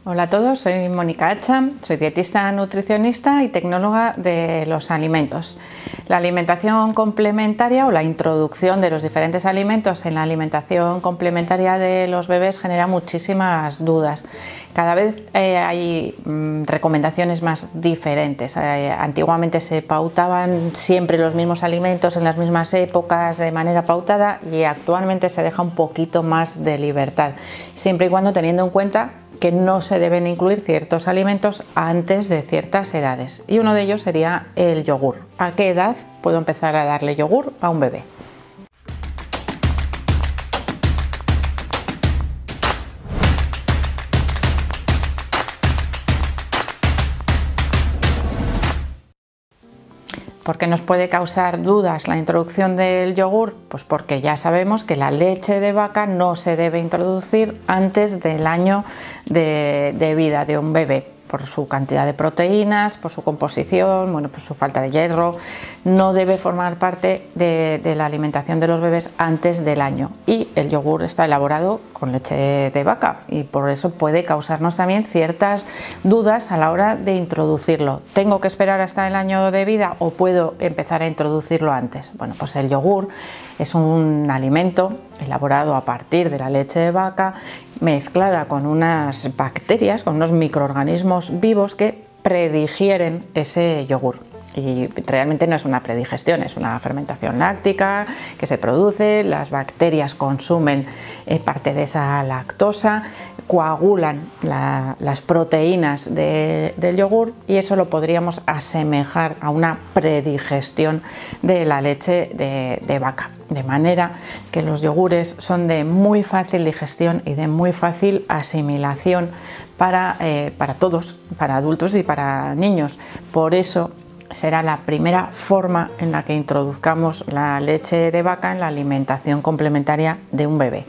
Hola a todos, soy Mónica Hacha, soy dietista nutricionista y tecnóloga de los alimentos. La alimentación complementaria o la introducción de los diferentes alimentos en la alimentación complementaria de los bebés genera muchísimas dudas. Cada vez hay recomendaciones más diferentes. Antiguamente se pautaban siempre los mismos alimentos en las mismas épocas de manera pautada y actualmente se deja un poquito más de libertad, siempre y cuando teniendo en cuenta que no se deben incluir ciertos alimentos antes de ciertas edades, y uno de ellos sería el yogur. ¿A qué edad puedo empezar a darle yogur a un bebé? ¿Por qué nos puede causar dudas la introducción del yogur? Pues porque ya sabemos que la leche de vaca no se debe introducir antes del año de vida de un bebé, por su cantidad de proteínas, por su composición, por su falta de hierro. No debe formar parte de la alimentación de los bebés antes del año, y el yogur está elaborado con leche de vaca y por eso puede causarnos también ciertas dudas a la hora de introducirlo. ¿Tengo que esperar hasta el año de vida o puedo empezar a introducirlo antes? Bueno, pues el yogur es un alimento elaborado a partir de la leche de vaca, mezclada con unas bacterias, con unos microorganismos vivos que predigieren ese yogur. Y realmente no es una predigestión, es una fermentación láctica que se produce, las bacterias consumen parte de esa lactosa, coagulan las proteínas del yogur, y eso lo podríamos asemejar a una predigestión de la leche de vaca. De manera que los yogures son de muy fácil digestión y de muy fácil asimilación para todos, para adultos y para niños. Por eso será la primera forma en la que introduzcamos la leche de vaca en la alimentación complementaria de un bebé.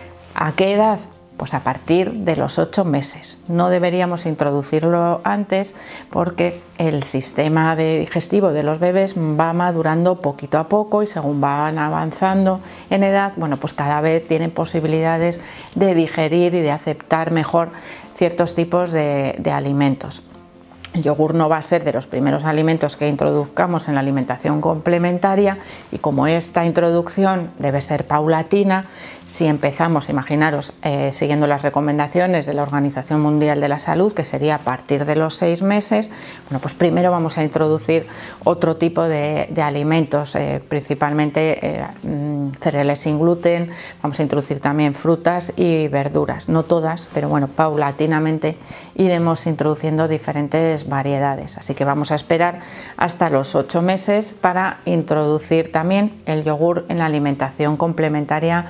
¿A qué edad? Pues a partir de los 8 meses. No deberíamos introducirlo antes porque el sistema digestivo de los bebés va madurando poquito a poco, y según van avanzando en edad, pues cada vez tienen posibilidades de digerir y de aceptar mejor ciertos tipos de alimentos. El yogur no va a ser de los primeros alimentos que introduzcamos en la alimentación complementaria, y como esta introducción debe ser paulatina, si empezamos, imaginaros, siguiendo las recomendaciones de la Organización Mundial de la Salud, que sería a partir de los 6 meses, pues primero vamos a introducir otro tipo de alimentos, principalmente cereales sin gluten. Vamos a introducir también frutas y verduras, no todas, pero paulatinamente iremos introduciendo diferentes variedades. Así que vamos a esperar hasta los 8 meses para introducir también el yogur en la alimentación complementaria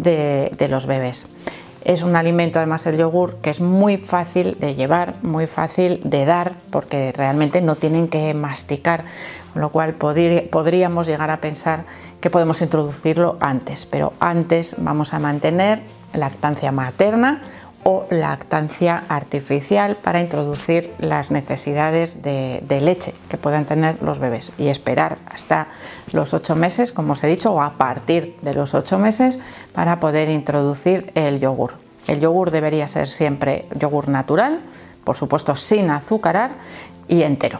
de los bebés. Es un alimento, además, el yogur, que es muy fácil de llevar, muy fácil de dar, porque realmente no tienen que masticar, con lo cual podríamos llegar a pensar que podemos introducirlo antes, pero antes vamos a mantener lactancia materna o lactancia artificial para introducir las necesidades de leche que puedan tener los bebés, y esperar hasta los 8 meses, como os he dicho, o a partir de los 8 meses para poder introducir el yogur. El yogur debería ser siempre yogur natural, por supuesto sin azucarar y entero.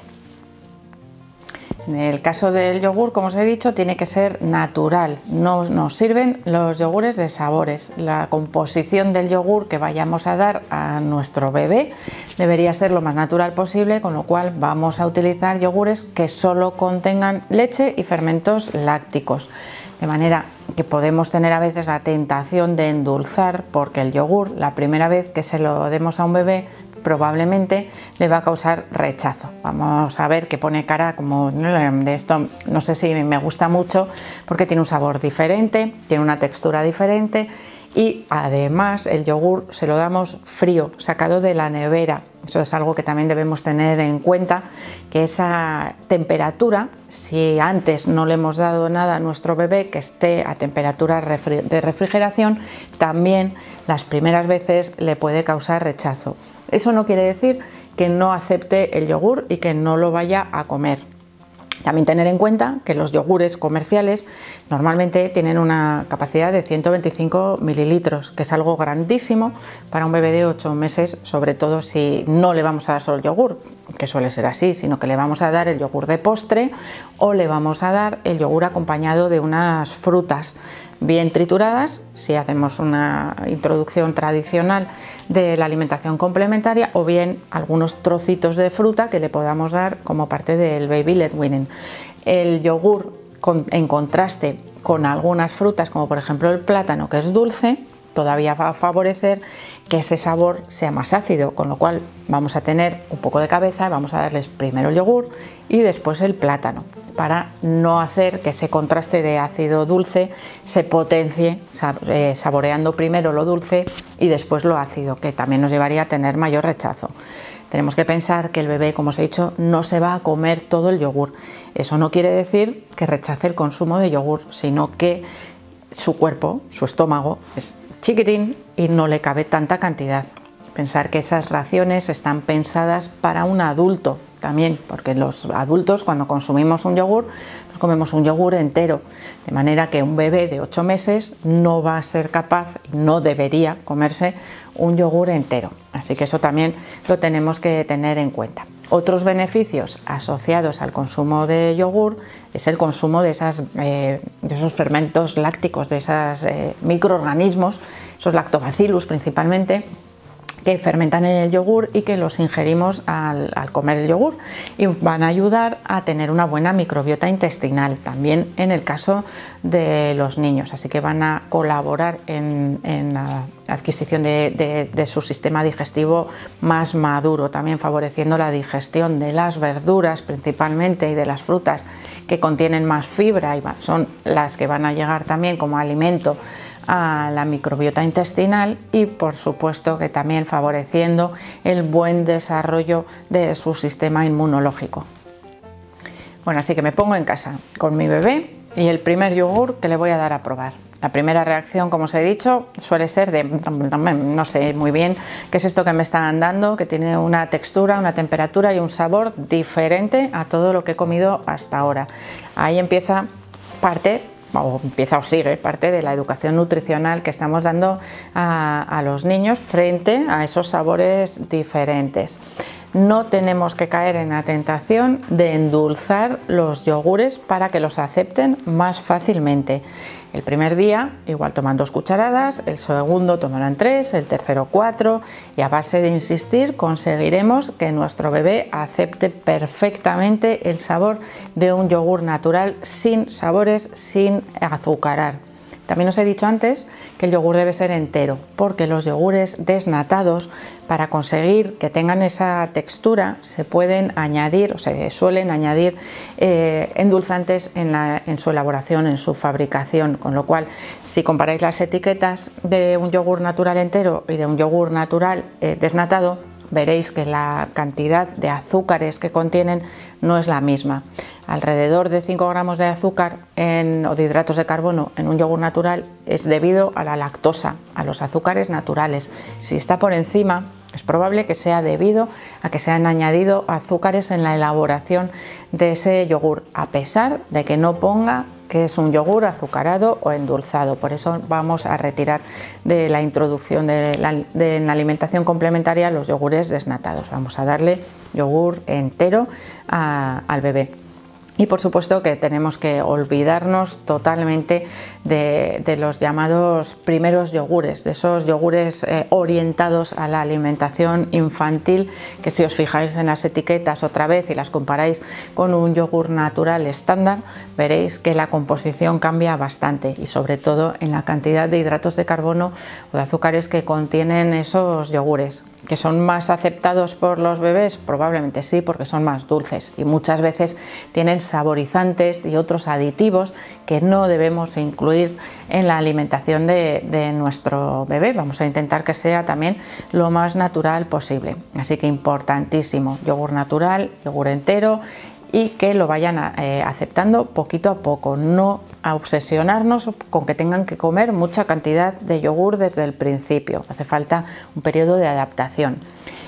En el caso del yogur, como os he dicho, tiene que ser natural. No nos sirven los yogures de sabores. La composición del yogur que vayamos a dar a nuestro bebé debería ser lo más natural posible, con lo cual vamos a utilizar yogures que solo contengan leche y fermentos lácticos. De manera que podemos tener a veces la tentación de endulzar, porque el yogur, la primera vez que se lo demos a un bebé, probablemente le va a causar rechazo. Vamos a ver que pone cara como de esto, no sé si me gusta mucho, porque tiene un sabor diferente, tiene una textura diferente, y además el yogur se lo damos frío, sacado de la nevera. Eso es algo que también debemos tener en cuenta, que esa temperatura, si antes no le hemos dado nada a nuestro bebé que esté a temperatura de refrigeración, también las primeras veces le puede causar rechazo. Eso no quiere decir que no acepte el yogur y que no lo vaya a comer. También tener en cuenta que los yogures comerciales normalmente tienen una capacidad de 125 mililitros, que es algo grandísimo para un bebé de 8 meses, sobre todo si no le vamos a dar solo el yogur, que suele ser así, sino que le vamos a dar el yogur de postre o le vamos a dar el yogur acompañado de unas frutas bien trituradas, si hacemos una introducción tradicional de la alimentación complementaria, o bien algunos trocitos de fruta que le podamos dar como parte del baby led weaning. El yogur en contraste con algunas frutas, como por ejemplo el plátano, que es dulce, todavía va a favorecer que ese sabor sea más ácido, con lo cual vamos a tener un poco de cabeza, vamos a darles primero el yogur y después el plátano, para no hacer que ese contraste de ácido dulce se potencie, saboreando primero lo dulce y después lo ácido, que también nos llevaría a tener mayor rechazo. Tenemos que pensar que el bebé, como os he dicho, no se va a comer todo el yogur. Eso no quiere decir que rechace el consumo de yogur, sino que su cuerpo, su estómago, es chiquitín y no le cabe tanta cantidad. Pensar que esas raciones están pensadas para un adulto también, porque los adultos, cuando consumimos un yogur, nos comemos un yogur entero, de manera que un bebé de 8 meses no va a ser capaz, no debería comerse un yogur entero. Así que eso también lo tenemos que tener en cuenta. Otros beneficios asociados al consumo de yogur es el consumo de esos fermentos lácticos, de esos microorganismos, esos lactobacillus principalmente, que fermentan en el yogur y que los ingerimos al comer el yogur, y van a ayudar a tener una buena microbiota intestinal, también en el caso de los niños, así que van a colaborar en la adquisición de su sistema digestivo más maduro, también favoreciendo la digestión de las verduras principalmente y de las frutas que contienen más fibra, y son las que van a llegar también como alimento a la microbiota intestinal, y por supuesto que también favoreciendo el buen desarrollo de su sistema inmunológico. Bueno, así que me pongo en casa con mi bebé y el primer yogur que le voy a dar a probar. La primera reacción, como os he dicho, suele ser de no sé muy bien qué es esto que me están dando, que tiene una textura, una temperatura y un sabor diferente a todo lo que he comido hasta ahora. Ahí empieza o sigue parte de la educación nutricional que estamos dando a los niños frente a esos sabores diferentes. No tenemos que caer en la tentación de endulzar los yogures para que los acepten más fácilmente. El primer día igual toman 2 cucharadas, el segundo tomarán 3, el tercero 4, y a base de insistir conseguiremos que nuestro bebé acepte perfectamente el sabor de un yogur natural, sin sabores, sin azucarar. También os he dicho antes que el yogur debe ser entero, porque los yogures desnatados, para conseguir que tengan esa textura, se pueden añadir, o se suelen añadir endulzantes en su elaboración, en su fabricación, con lo cual si comparáis las etiquetas de un yogur natural entero y de un yogur natural desnatado, veréis que la cantidad de azúcares que contienen no es la misma. Alrededor de 5 gramos de azúcar o de hidratos de carbono en un yogur natural es debido a la lactosa, a los azúcares naturales. Si está por encima, es probable que sea debido a que se han añadido azúcares en la elaboración de ese yogur, a pesar de que no ponga que es un yogur azucarado o endulzado. Por eso vamos a retirar de la introducción de la alimentación complementaria los yogures desnatados. Vamos a darle yogur entero al bebé. Y por supuesto que tenemos que olvidarnos totalmente de los llamados primeros yogures, de esos yogures orientados a la alimentación infantil, que si os fijáis en las etiquetas otra vez y las comparáis con un yogur natural estándar, veréis que la composición cambia bastante, y sobre todo en la cantidad de hidratos de carbono o de azúcares que contienen esos yogures. ¿Que son más aceptados por los bebés? Probablemente sí, porque son más dulces y muchas veces tienen saborizantes y otros aditivos que no debemos incluir en la alimentación de nuestro bebé. Vamos a intentar que sea también lo más natural posible. Así que importantísimo, yogur natural, yogur entero, y que lo vayan aceptando poquito a poco, no a obsesionarnos con que tengan que comer mucha cantidad de yogur desde el principio. Hace falta un periodo de adaptación.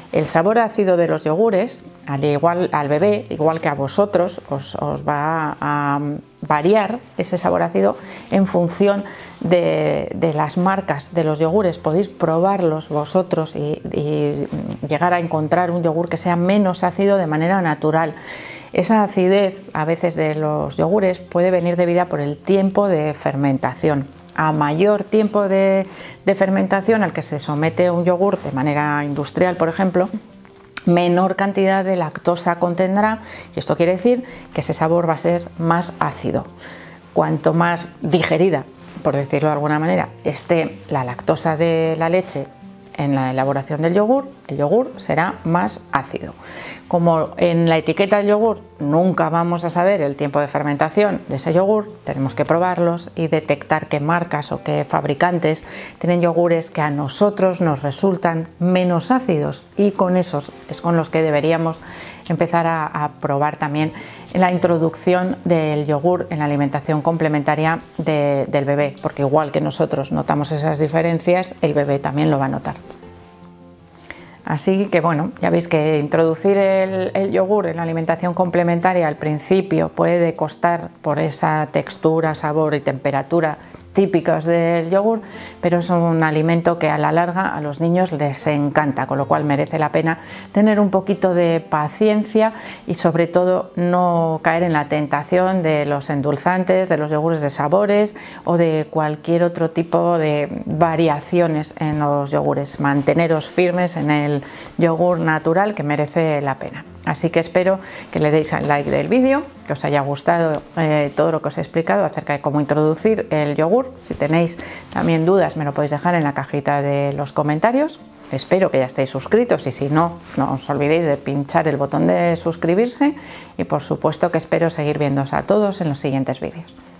El sabor ácido de los yogures, al bebé, igual que a vosotros, os va a variar ese sabor ácido en función de las marcas de los yogures. Podéis probarlos vosotros y llegar a encontrar un yogur que sea menos ácido de manera natural. Esa acidez a veces de los yogures puede venir debida por el tiempo de fermentación. A mayor tiempo de fermentación al que se somete un yogur de manera industrial, por ejemplo, menor cantidad de lactosa contendrá, y esto quiere decir que ese sabor va a ser más ácido. Cuanto más digerida, por decirlo de alguna manera, esté la lactosa de la leche en la elaboración del yogur, el yogur será más ácido. Como en la etiqueta del yogur nunca vamos a saber el tiempo de fermentación de ese yogur, tenemos que probarlos y detectar qué marcas o qué fabricantes tienen yogures que a nosotros nos resultan menos ácidos, y con esos es con los que deberíamos empezar a probar también en la introducción del yogur en la alimentación complementaria del bebé, porque igual que nosotros notamos esas diferencias, el bebé también lo va a notar. Así que bueno, ya veis que introducir el yogur en la alimentación complementaria al principio puede costar por esa textura, sabor y temperatura típicos del yogur, pero es un alimento que a la larga a los niños les encanta, con lo cual merece la pena tener un poquito de paciencia y sobre todo no caer en la tentación de los endulzantes, de los yogures de sabores o de cualquier otro tipo de variaciones en los yogures. Manteneros firmes en el yogur natural, que merece la pena. Así que espero que le deis al like del vídeo, que os haya gustado todo lo que os he explicado acerca de cómo introducir el yogur. Si tenéis también dudas me lo podéis dejar en la cajita de los comentarios. Espero que ya estéis suscritos y si no, no os olvidéis de pinchar el botón de suscribirse y por supuesto que espero seguir viéndoos a todos en los siguientes vídeos.